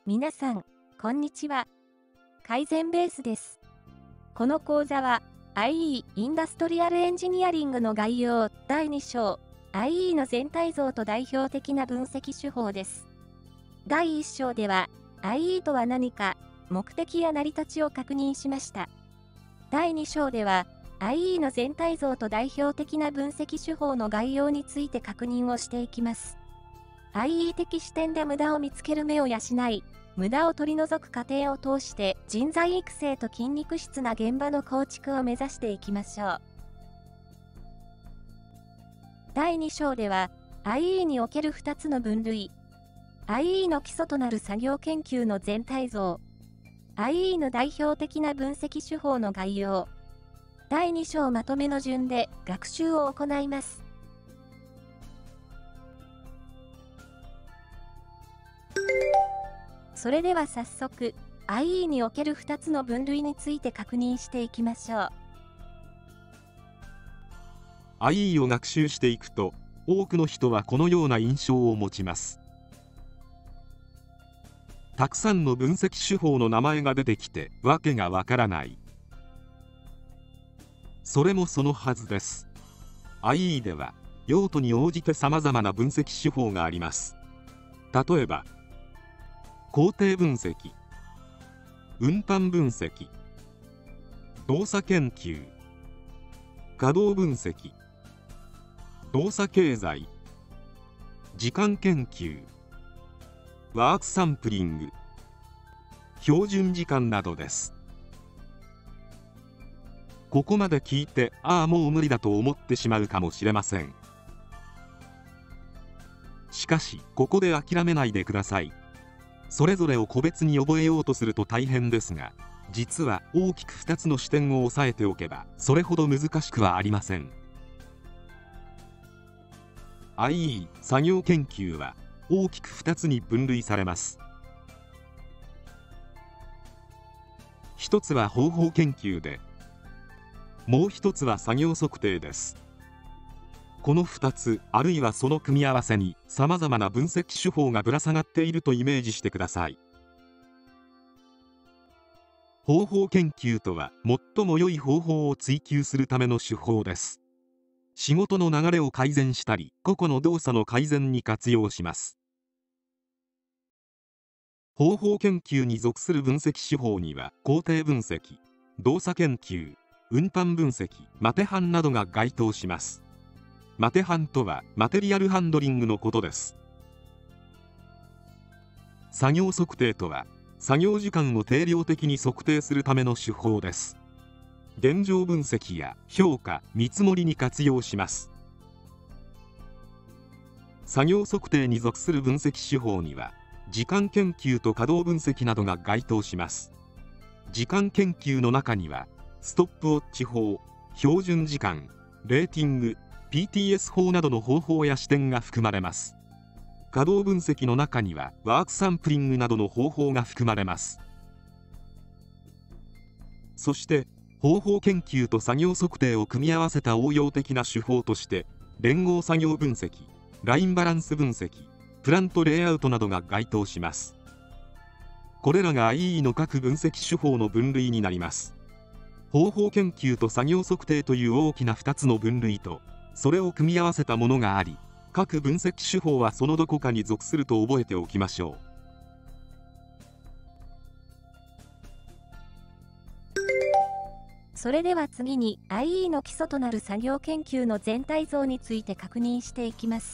皆さん、こんにちは。改善ベースです。この講座は、IE インダストリアルエンジニアリングの概要第2章、IE の全体像と代表的な分析手法です。第1章では、IE とは何か、目的や成り立ちを確認しました。第2章では、IE の全体像と代表的な分析手法の概要について確認をしていきます。IE 的視点で無駄を見つける目を養い、無駄を取り除く過程を通して人材育成と筋肉質な現場の構築を目指していきましょう。第2章では IE における2つの分類、IE の基礎となる作業研究の全体像、IE の代表的な分析手法の概要、第2章まとめの順で学習を行います。それでは早速、IE における2つの分類について確認していきましょう。 IE を学習していくと、多くの人はこのような印象を持ちます。たくさんの分析手法の名前が出てきて、わけがわからない。それもそのはずです。IE では、用途に応じて様々な分析手法があります。例えば、工程分析、運搬分析、動作研究、稼働分析、動作経済、時間研究、ワークサンプリング、標準時間などです。ここまで聞いて、もう無理だと思ってしまうかもしれません。しかし、ここで諦めないでください。それぞれを個別に覚えようとすると大変ですが、実は大きく2つの視点を押さえておけばそれほど難しくはありません。IE 作業研究は大きく2つに分類されます。一つは方法研究で、もう一つは作業測定です。この2つあるいはその組み合わせにさまざまな分析手法がぶら下がっているとイメージしてください。方法研究とは最も良い方法を追求するための手法です。仕事の流れを改善したり個々の動作の改善に活用します。方法研究に属する分析手法には工程分析、動作研究、運搬分析、マテハンなどが該当します。マテハンとはマテリアルハンドリングのことです。作業測定とは作業時間を定量的に測定するための手法です。現状分析や評価、見積もりに活用します。作業測定に属する分析手法には時間研究と稼働分析などが該当します。時間研究の中にはストップウォッチ法、標準時間、レーティング、PTS 法などの方法や視点が含まれます。稼働分析の中にはワークサンプリングなどの方法が含まれます。そして方法研究と作業測定を組み合わせた応用的な手法として連合作業分析、ラインバランス分析、プラントレイアウトなどが該当します。これらが IE の各分析手法の分類になります。方法研究と作業測定という大きな2つの分類とそれを組み合わせたものがあり、各分析手法はそのどこかに属すると覚えておきましょう。 それでは次に IE の基礎となる作業研究の全体像について確認していきます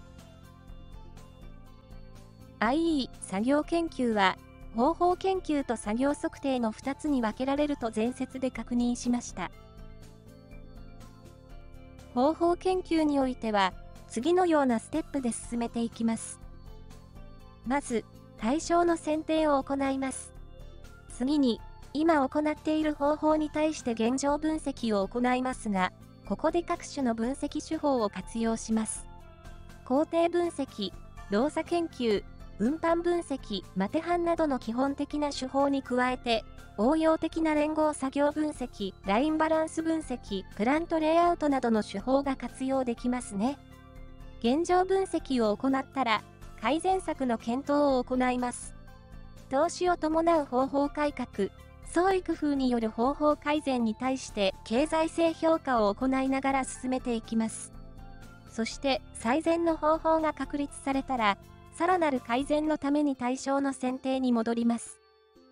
。IE 作業研究は方法研究と作業測定の2つに分けられると前節で確認しました。方法研究においては次のようなステップで進めていきます。まず対象の選定を行います。次に今行っている方法に対して現状分析を行いますが、ここで各種の分析手法を活用します。工程分析、動作研究、運搬分析、マテハンなどの基本的な手法に加えて、応用的な連合作業分析、ラインバランス分析、プラントレイアウトなどの手法が活用できますね。現状分析を行ったら、改善策の検討を行います。 投資を伴う方法改革、創意工夫による方法改善に対して経済性評価を行いながら進めていきます。そして最善の方法が確立されたら、さらなる改善のために対象の選定に戻ります。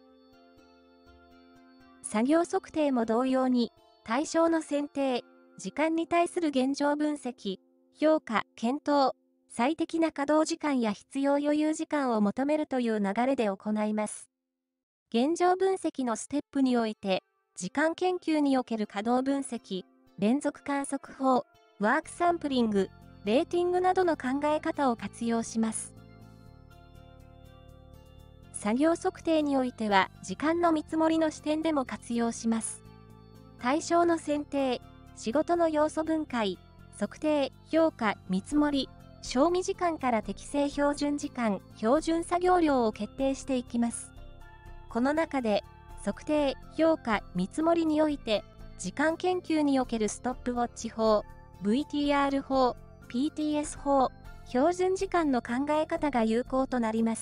作業測定も同様に、対象の選定、時間に対する現状分析、評価、検討、最適な稼働時間や必要余裕時間を求めるという流れで行います。現状分析のステップにおいて、時間研究における稼働分析、連続観測法、ワークサンプリング、レーティングなどの考え方を活用します。作業測定においては、時間の見積もりの視点でも活用します。対象の選定、仕事の要素分解、測定、評価、見積もり、賞味時間から適正標準時間、標準作業量を決定していきます。この中で、測定、評価、見積もりにおいて、時間研究におけるストップウォッチ法、VTR 法、PTS 法、標準時間の考え方が有効となります。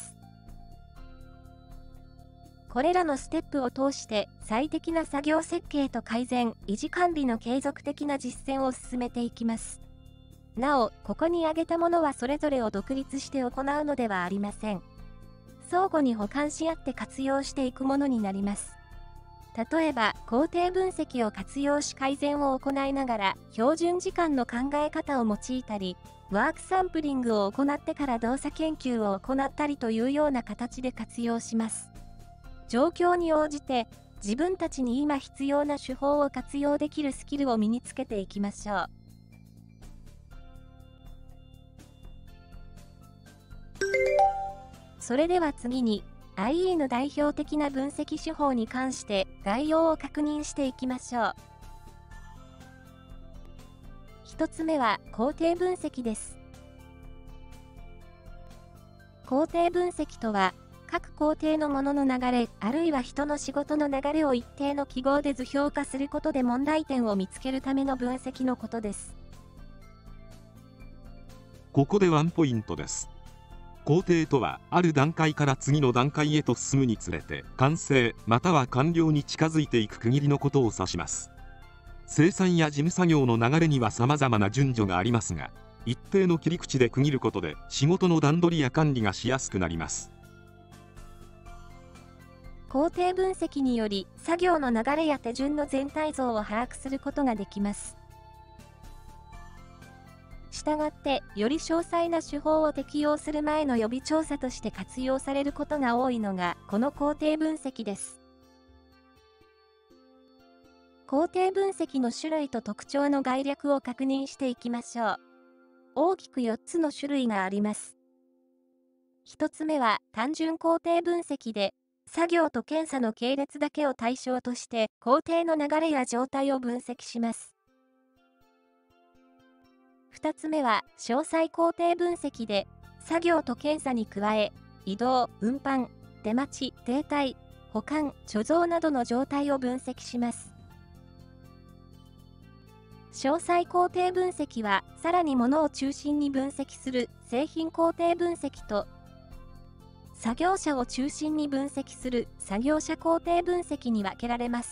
これらのステップを通して最適な作業設計と改善、維持管理の継続的な実践を進めていきます。なお、ここに挙げたものはそれぞれを独立して行うのではありません。相互に補完し合って活用していくものになります。例えば、工程分析を活用し改善を行いながら、標準時間の考え方を用いたり、ワークサンプリングを行ってから動作研究を行ったりというような形で活用します。状況に応じて、自分たちに今必要な手法を活用できるスキルを身につけていきましょう。それでは次に、IE の代表的な分析手法に関して概要を確認していきましょう。1つ目は工程分析です。工程分析とは、各工程のものの流れ、あるいは人の仕事の流れを一定の記号で図表化することで問題点を見つけるための分析のことです。 ここでワンポイントです。工程とは、ある段階から次の段階へと進むにつれて、完成または完了に近づいていく区切りのことを指します。生産や事務作業の流れには様々な順序がありますが、一定の切り口で区切ることで、仕事の段取りや管理がしやすくなります。 工程分析により、作業の流れや手順の全体像を把握することができます。したがって、より詳細な手法を適用する前の予備調査として活用されることが多いのが、この工程分析です。工程分析の種類と特徴の概略を確認していきましょう。大きく4つの種類があります。1つ目は単純工程分析で、作業と検査の系列だけを対象として、工程の流れや状態を分析します。2つ目は詳細工程分析で、作業と検査に加え、移動、運搬、出待ち、停滞、保管、貯蔵などの状態を分析します。詳細工程分析は、さらに物を中心に分析する製品工程分析と、作業者を中心に分析する作業者工程分析に分けられます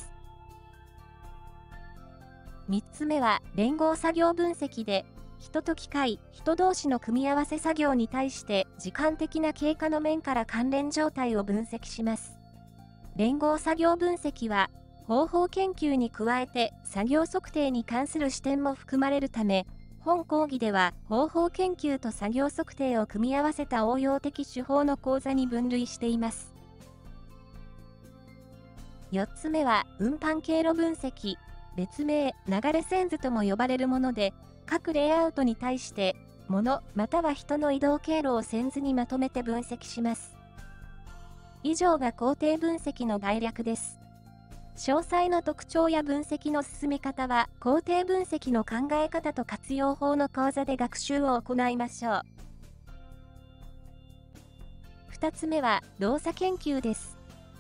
。3つ目は連合作業分析で、人と機械、人同士の組み合わせ作業に対して時間的な経過の面から関連状態を分析します。連合作業分析は、方法研究に加えて作業測定に関する視点も含まれるため、本講義では方法研究と作業測定を組み合わせた応用的手法の講座に分類しています。4つ目は運搬経路分析、別名流れ線図とも呼ばれるもので、各レイアウトに対して物または人の移動経路を線図にまとめて分析します。以上が工程分析の概略です。詳細な特徴や分析の進め方は、工程分析の考え方と活用法の講座で学習を行いましょう。2つ目は、動作研究です。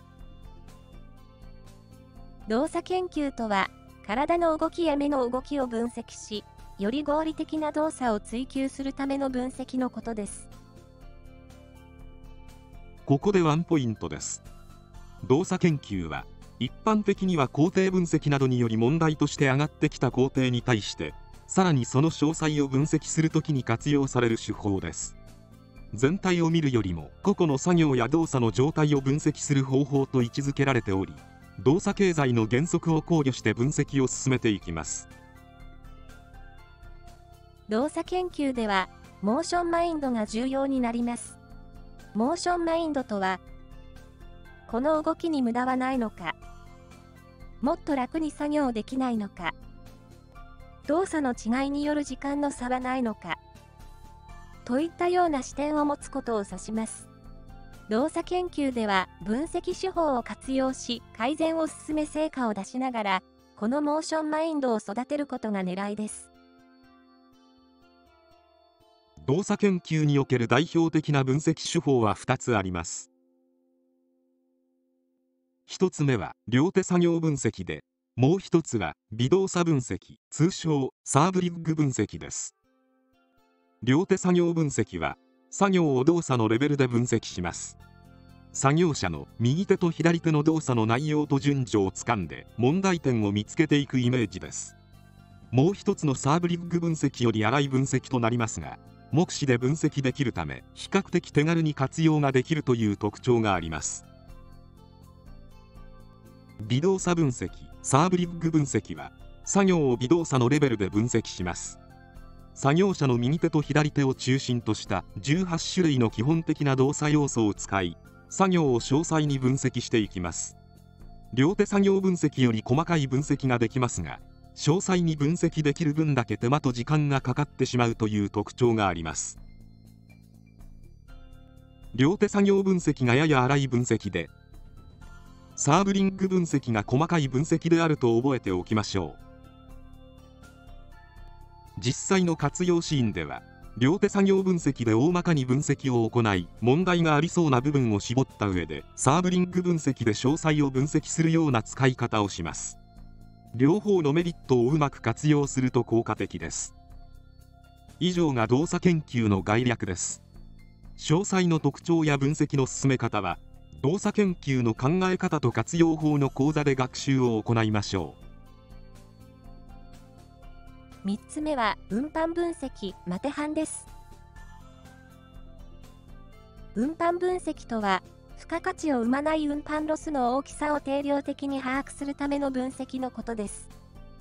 動作研究とは、体の動きや目の動きを分析し、より合理的な動作を追求するための分析のことです。 ここでワンポイントです。動作研究は一般的には工程分析などにより問題として上がってきた工程に対してさらにその詳細を分析するときに活用される手法です。全体を見るよりも個々の作業や動作の状態を分析する方法と位置づけられており、動作経済の原則を考慮して分析を進めていきます。 動作研究ではモーションマインドが重要になります。モーションマインドとは、この動きに無駄はないのか、もっと楽に作業できないのか、動作の違いによる時間の差はないのかといったような視点を持つことを指します。動作研究では分析手法を活用し改善を進め成果を出しながら、このモーションマインドを育てることが狙いです。 動作研究における代表的な分析手法は2つあります。1つ目は両手作業分析で、もう1つは微動作分析、通称サーブリッグ分析です。両手作業分析は作業を動作のレベルで分析します。作業者の右手と左手の動作の内容と順序をつかんで問題点を見つけていくイメージです。もう一つのサーブリッグ分析より粗い分析となりますが、目視で分析できるため比較的手軽に活用ができるという特徴があります。微動作分析、サーブリッグ分析は作業を微動作のレベルで分析します。作業者の右手と左手を中心とした18種類の基本的な動作要素を使い、作業を詳細に分析していきます。両手作業分析より細かい分析ができますが、詳細に分析できる分だけ手間と時間がかかってしまうという特徴があります。両手作業分析がやや粗い分析で、サーブリッグ分析が細かい分析であると覚えておきましょう。実際の活用シーンでは両手作業分析で大まかに分析を行い、問題がありそうな部分を絞った上でサーブリッグ分析で詳細を分析するような使い方をします。両方のメリットをうまく活用すると効果的です。以上が動作研究の概略です。詳細の特徴や分析の進め方は動作研究の考え方と活用法の講座で学習を行いましょう。3つ目は運搬分析、マテハンです。運搬分析とは、付加価値を生まない運搬ロスの大きさを定量的に把握するための分析のことです。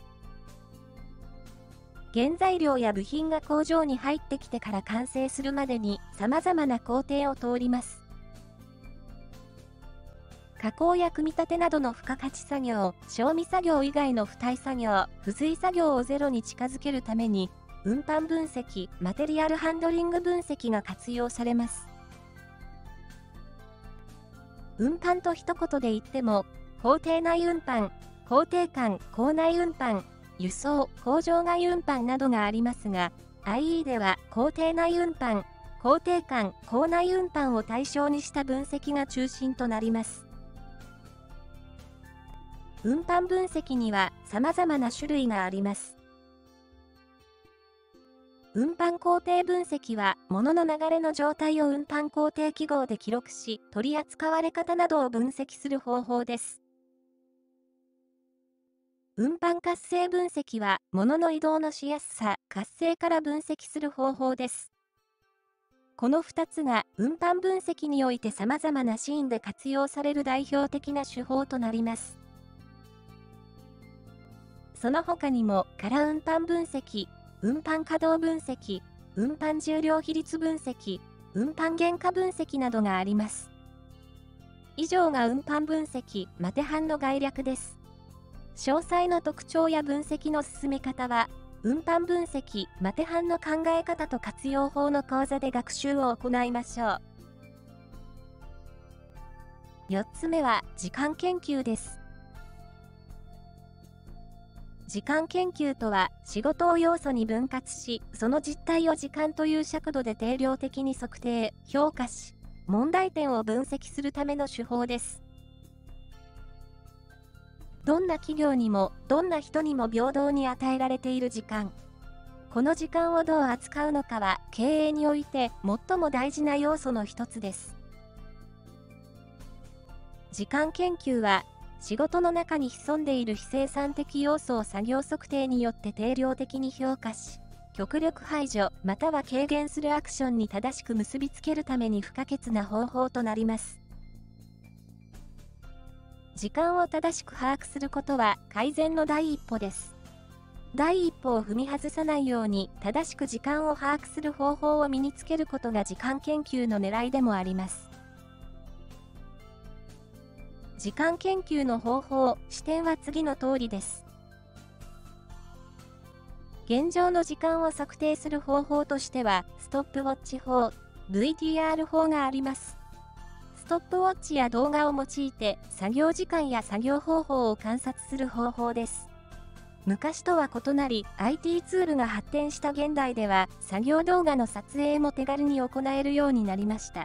原材料や部品が工場に入ってきてから完成するまでに様々な工程を通ります。加工や組み立てなどの付加価値作業、賞味作業以外の付帯作業、付随作業をゼロに近づけるために、運搬分析、マテリアルハンドリング分析が活用されます。運搬と一言で言っても、工程内運搬、工程間、構内運搬、輸送、工場外運搬などがありますが、IE では工程内運搬、工程間、構内運搬を対象にした分析が中心となります。運搬分析には様々な種類があります。運搬工程分析は、物の流れの状態を運搬工程記号で記録し、取り扱われ方などを分析する方法です。運搬活性分析は、物の移動のしやすさ、活性から分析する方法です。この2つが、運搬分析において様々なシーンで活用される代表的な手法となります。その他にも、空運搬分析、運搬稼働分析、運搬重量比率分析、運搬原価分析などがあります。以上が運搬分析、マテハンの概略です。詳細の特徴や分析の進め方は、運搬分析、マテハンの考え方と活用法の講座で学習を行いましょう。4つ目は、時間研究です。時間研究とは、仕事を要素に分割し、その実態を時間という尺度で定量的に測定、評価し、問題点を分析するための手法です。どんな企業にも、どんな人にも平等に与えられている時間。この時間をどう扱うのかは、経営において最も大事な要素の一つです。 時間研究は、仕事の中に潜んでいる非生産的要素を作業測定によって定量的に評価し、極力排除または軽減するアクションに正しく結びつけるために不可欠な方法となります。時間を正しく把握することは改善の第一歩です。第一歩を踏み外さないように正しく時間を把握する方法を身につけることが時間研究の狙いでもあります。時間研究の方法、視点は次の通りです。現状の時間を測定する方法としては、ストップウォッチ法、VTR 法があります。ストップウォッチや動画を用いて作業時間や作業方法を観察する方法です。昔とは異なり、IT ツールが発展した現代では、作業動画の撮影も手軽に行えるようになりました。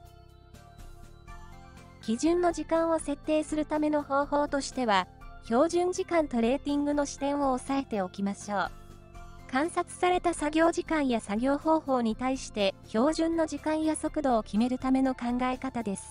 基準の時間を設定するための方法としては、標準時間とレーティングの視点を押さえておきましょう。観察された作業時間や作業方法に対して標準の時間や速度を決めるための考え方です。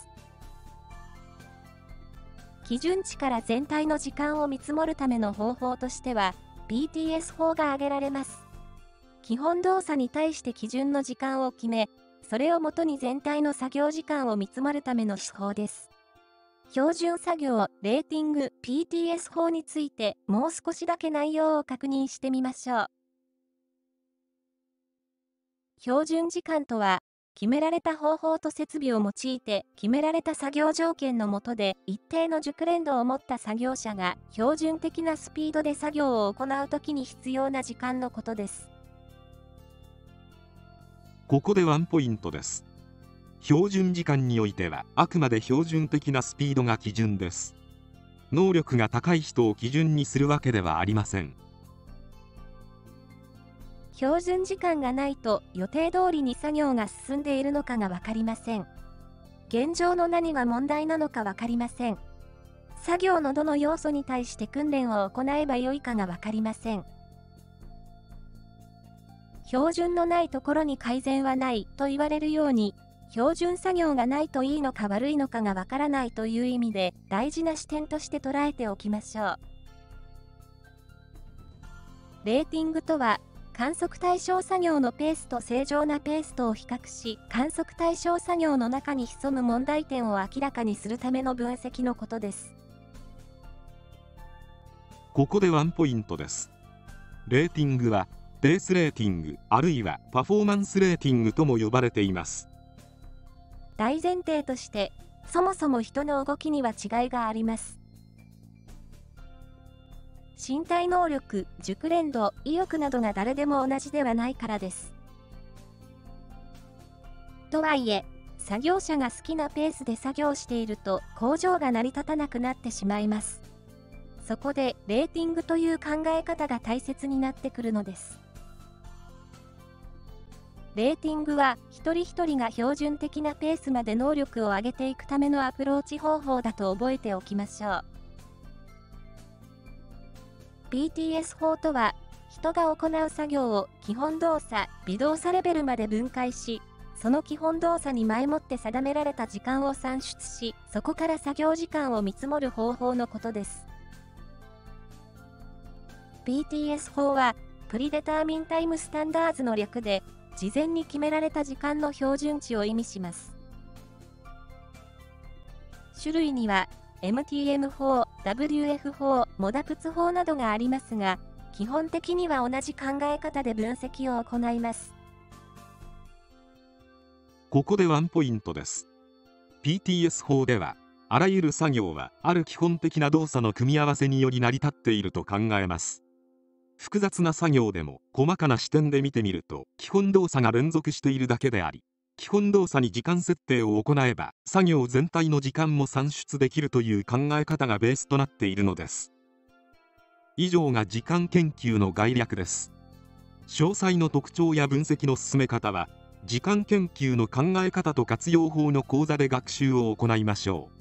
基準値から全体の時間を見積もるための方法としては、BTS 法が挙げられます。基本動作に対して基準の時間を決め、それをもとに全体の作業時間を見積もるための手法です。標準作業、レーティング、PTS 法についてもう少しだけ内容を確認してみましょう。標準時間とは、決められた方法と設備を用いて決められた作業条件の下で一定の熟練度を持った作業者が標準的なスピードで作業を行うときに必要な時間のことです。 ここでワンポイントです。標準時間においてはあくまで標準的なスピードが基準です。能力が高い人を基準にするわけではありません。 標準時間がないと予定通りに作業が進んでいるのかが分かりません。現状の何が問題なのか分かりません。作業のどの要素に対して訓練を行えばよいかが分かりません。標準のないところに改善はないと言われるように、標準作業がないといいのか悪いのかが分からないという意味で大事な視点として捉えておきましょう。レーティングとは、観測対象作業のペースと正常なペースとを比較し、観測対象作業の中に潜む問題点を明らかにするための分析のことです。 ここでワンポイントです。レーティングは、ペースレーティング、あるいはパフォーマンスレーティングとも呼ばれています。 大前提として、そもそも人の動きには違いがあります。身体能力、熟練度、意欲などが誰でも同じではないからです。とはいえ、作業者が好きなペースで作業していると工場が成り立たなくなってしまいます。そこで、レーティングという考え方が大切になってくるのです。レーティングは、一人一人が標準的なペースまで能力を上げていくためのアプローチ方法だと覚えておきましょう。PTS 法とは、人が行う作業を基本動作、微動作レベルまで分解し、その基本動作に前もって定められた時間を算出し、そこから作業時間を見積もる方法のことです。PTS 法は、プリデターミンタイムスタンダーズの略で、事前に決められた時間の標準値を意味します。種類には、MTM 法、WF 法、モダプツ法などがありますが、基本的には同じ考え方で分析を行います。 ここでワンポイントです。PTS 法では、あらゆる作業はある基本的な動作の組み合わせにより成り立っていると考えます。複雑な作業でも細かな視点で見てみると、基本動作が連続しているだけであり、基本動作に時間設定を行えば作業全体の時間も算出できるという考え方がベースとなっているのです。以上が時間研究の概略です。詳細の特徴や分析の進め方は時間研究の考え方と活用法の講座で学習を行いましょ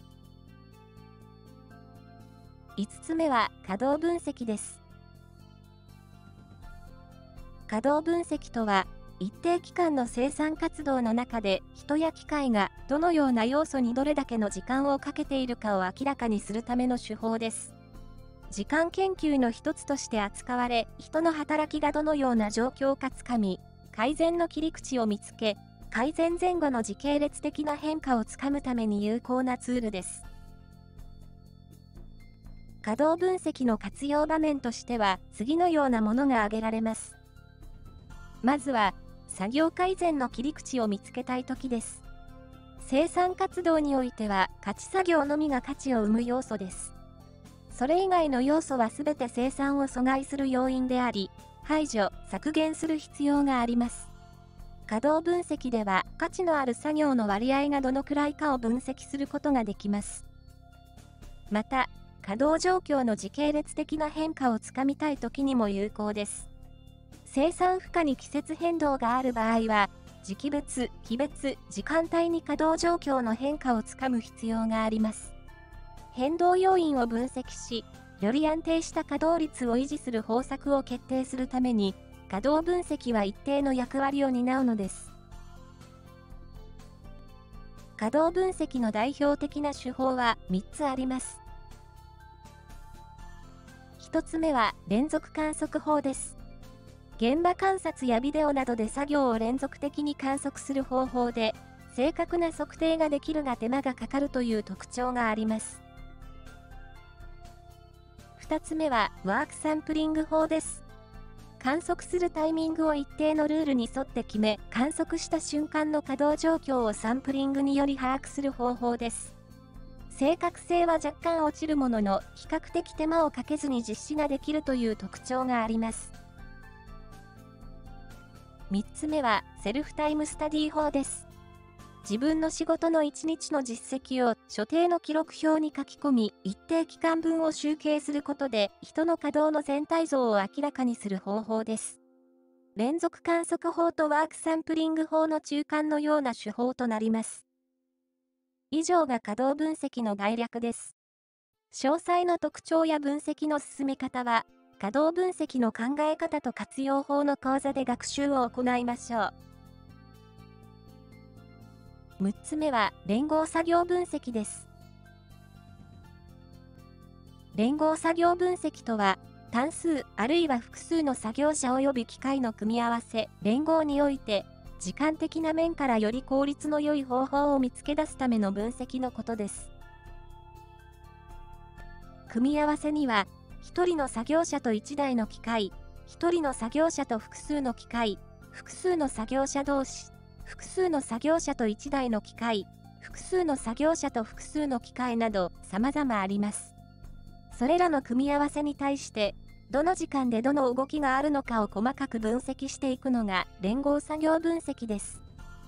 う。5つ目は可動分析です。可動分析とは、 一定期間の生産活動の中で人や機械がどのような要素にどれだけの時間をかけているかを明らかにするための手法です。時間研究の一つとして扱われ、人の働きがどのような状況かつかみ、改善の切り口を見つけ、改善前後の時系列的な変化をつかむために有効なツールです。稼働分析の活用場面としては、次のようなものが挙げられます。まずは、作業改善の切り口を見つけたいときです。生産活動においては、価値作業のみが価値を生む要素です。それ以外の要素はすべて生産を阻害する要因であり、排除、削減する必要があります。稼働分析では、価値のある作業の割合がどのくらいかを分析することができます。また、稼働状況の時系列的な変化をつかみたいときにも有効です。生産負荷に季節変動がある場合は、時期別、日別、時間帯に稼働状況の変化をつかむ必要があります。変動要因を分析し、より安定した稼働率を維持する方策を決定するために、稼働分析は一定の役割を担うのです。稼働分析の代表的な手法は3つあります。1つ目は連続観測法です。現場観察やビデオなどで作業を連続的に観測する方法で、正確な測定ができるが手間がかかるという特徴があります。2つ目はワークサンプリング法です。観測するタイミングを一定のルールに沿って決め、観測した瞬間の稼働状況をサンプリングにより把握する方法です。正確性は若干落ちるものの、比較的手間をかけずに実施ができるという特徴があります。3つ目はセルフタイムスタディ法です。自分の仕事の1日の実績を所定の記録表に書き込み、一定期間分を集計することで、人の稼働の全体像を明らかにする方法です。連続観測法とワークサンプリング法の中間のような手法となります。以上が稼働分析の概略です。詳細の特徴や分析の進め方は、稼働分析の考え方と活用法の講座で学習を行いましょう。6つ目は連合作業分析です。連合作業分析とは、単数あるいは複数の作業者及び機械の組み合わせ、連合において、時間的な面からより効率の良い方法を見つけ出すための分析のことです。組み合わせには、1人の作業者と1台の機械、1人の作業者と複数の機械、複数の作業者同士、複数の作業者と1台の機械、複数の作業者と複数の機械など様々あります。それらの組み合わせに対して、どの時間でどの動きがあるのかを細かく分析していくのが連合作業分析です。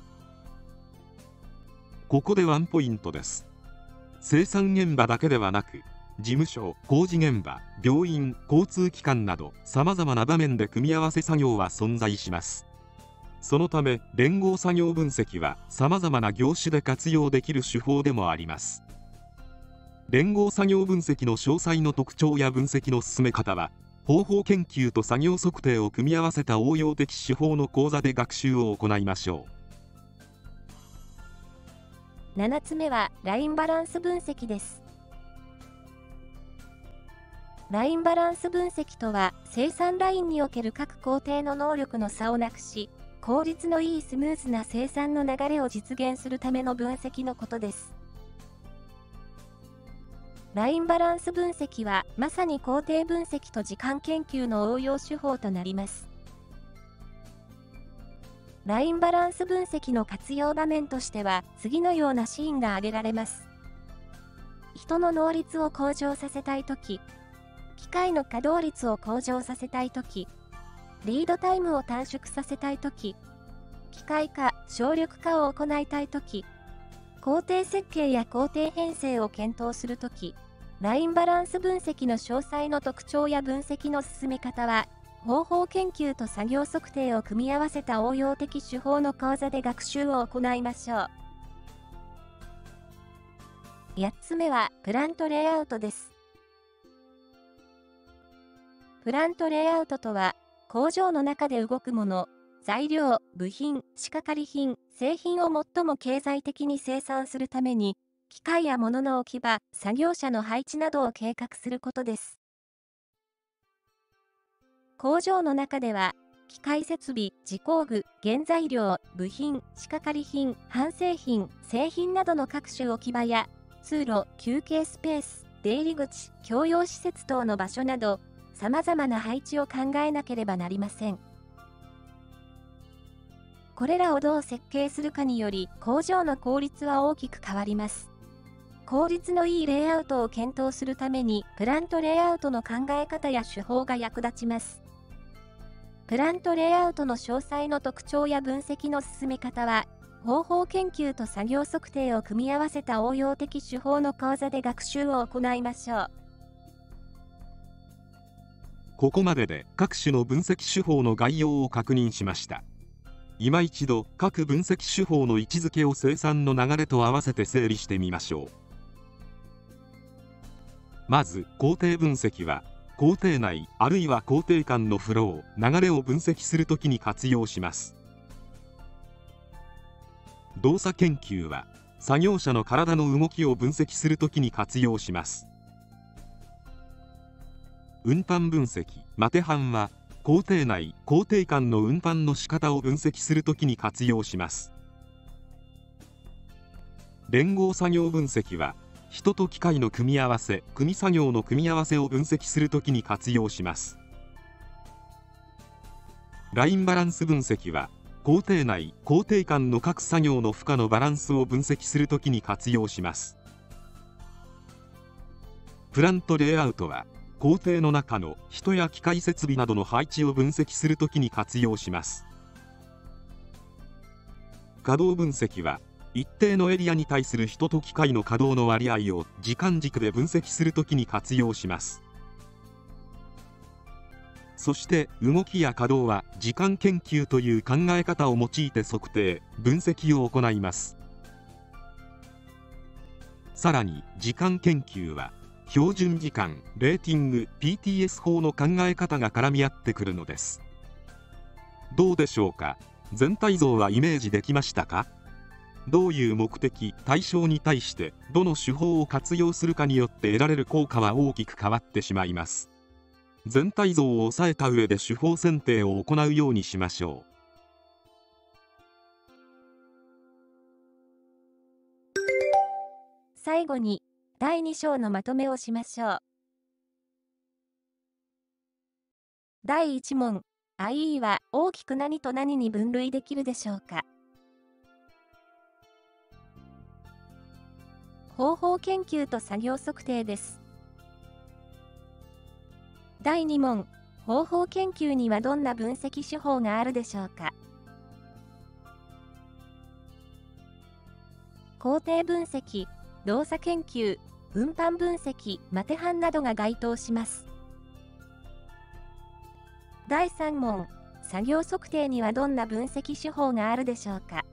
ここでワンポイントです。生産現場だけではなく、事務所、工事現場、病院、交通機関など様々な場面で組み合わせ作業は存在します。そのため連合作業分析は様々な業種で活用できる手法でもあります。連合作業分析の詳細の特徴や分析の進め方は、方法研究と作業測定を組み合わせた応用的手法の講座で学習を行いましょう。7つ目はラインバランス分析です。ラインバランス分析とは、生産ラインにおける各工程の能力の差をなくし、効率のいいスムーズな生産の流れを実現するための分析のことです。ラインバランス分析は、まさに工程分析と時間研究の応用手法となります。ラインバランス分析の活用場面としては、次のようなシーンが挙げられます。人の能率を向上させたいとき、機械の稼働率を向上させたいとき、リードタイムを短縮させたいとき、機械化、省力化を行いたいとき、工程設計や工程編成を検討するとき、ラインバランス分析の詳細の特徴や分析の進め方は、方法研究と作業測定を組み合わせた応用的手法の講座で学習を行いましょう。8つ目はプラントレイアウトです。プラントレイアウトとは、工場の中で動くもの、 材料、部品、仕掛かり品、製品を最も経済的に生産するために、機械や物の置き場、作業者の配置などを計画することです。工場の中では、機械設備、事工具、原材料、部品、仕掛かり品、半製品、製品などの各種置き場や、通路、休憩スペース、出入り口、共用施設等の場所など、様々な配置を考えなければなりません。これらをどう設計するかにより、工場の効率は大きく変わります。効率のいいレイアウトを検討するために、プラントレイアウトの考え方や手法が役立ちます。プラントレイアウトの詳細の特徴や分析の進め方は、方法研究と作業測定を組み合わせた応用的手法の講座で学習を行いましょう。 ここまでで各種の分析手法の概要を確認しました。今一度各分析手法の位置づけを生産の流れと合わせて整理してみましょう。まず工程分析は、工程内あるいは工程間のフロー、流れを分析するときに活用します。動作研究は、作業者の体の動きを分析するときに活用します。運搬分析、マテ班は、工程内、工程間の運搬の仕方を分析するときに活用します。連合作業分析は、人と機械の組み合わせ、組作業の組み合わせを分析するときに活用します。ラインバランス分析は、工程内、工程間の各作業の負荷のバランスを分析するときに活用します。プラントレイアウトは、工程の中の人や機械設備などの配置を分析するときに活用します。稼働分析は、一定のエリアに対する人と機械の稼働の割合を時間軸で分析するときに活用します。そして動きや稼働は時間研究という考え方を用いて測定・分析を行います。さらに時間研究は標準時間、レーティング、PTS 法の考え方が絡み合ってくるのです。どうでしょうか。全体像はイメージできましたか。どういう目的、対象に対してどの手法を活用するかによって得られる効果は大きく変わってしまいます。全体像を押さえた上で手法選定を行うようにしましょう。 最後に第2章のまとめをしましょう。第1問、IE は大きく何と何に分類できるでしょうか。方法研究と作業測定です。第2問、方法研究にはどんな分析手法があるでしょうか。工程分析、動作研究、運搬分析、マテ班などが該当します。第3問、作業測定にはどんな分析手法があるでしょうか。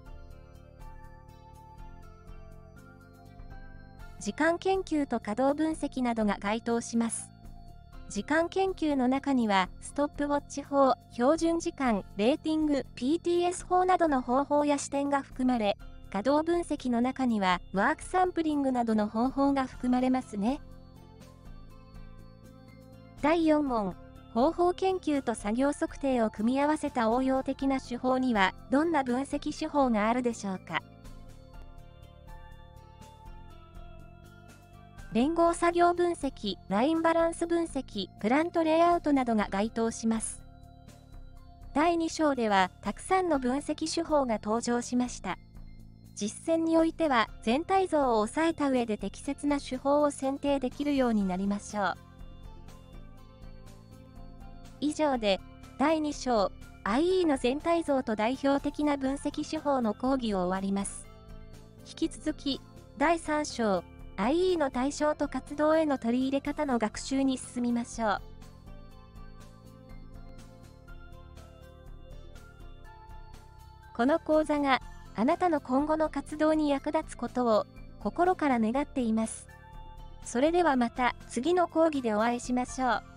時間研究と稼働分析などが該当します。時間研究の中には、ストップウォッチ法、標準時間、レーティング、PTS 法などの方法や視点が含まれ、稼働分析の中には、ワークサンプリングなどの方法が含まれますね。第4問、方法研究と作業測定を組み合わせた応用的な手法には、どんな分析手法があるでしょうか。連合作業分析、ラインバランス分析、プラントレイアウトなどが該当します。第2章では、たくさんの分析手法が登場しました。実践においては、全体像を押さえた上で適切な手法を選定できるようになりましょう。以上で、第2章、IE の全体像と代表的な分析手法の講義を終わります。引き続き、第3章、IE の対象と活動への取り入れ方の学習に進みましょう。この講座があなたの今後の活動に役立つことを心から願っています。それではまた次の講義でお会いしましょう。